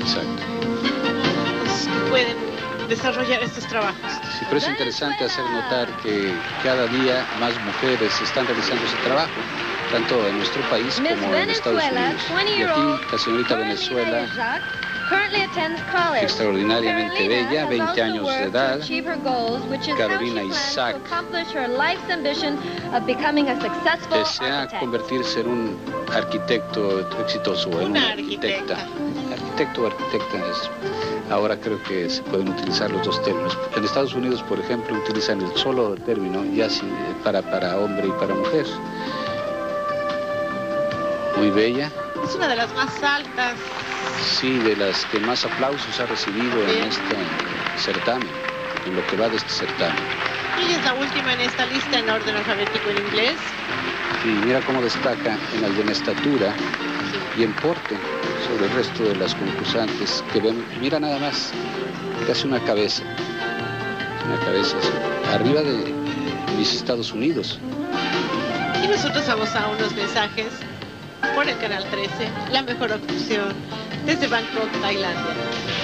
Exacto. Pueden desarrollar estos trabajos. Sí, pero es interesante hacer notar que cada día más mujeres están realizando ese trabajo, tanto en nuestro país como en Estados Unidos. Y aquí la señorita Venezuela, extraordinariamente bella, 20 años de edad, Carolina Isaac, desea convertirse en un arquitecto exitoso, en una arquitecta. Arquitecto o arquitecta es... Ahora creo que se pueden utilizar los dos términos. En Estados Unidos, por ejemplo, utilizan el solo término ya para hombre y para mujer. Muy bella. Es una de las más altas. Sí, de las que más aplausos ha recibido en este certamen, en lo que va de este certamen. Ella es la última en esta lista en orden alfabético en inglés. Sí, mira cómo destaca en alguna estatura y en porte sobre el resto de las concursantes que ven, mira nada más, casi una cabeza así, arriba de mis Estados Unidos. Y nosotros vamos a unos mensajes por el canal 13, la mejor opción desde Bangkok, Tailandia.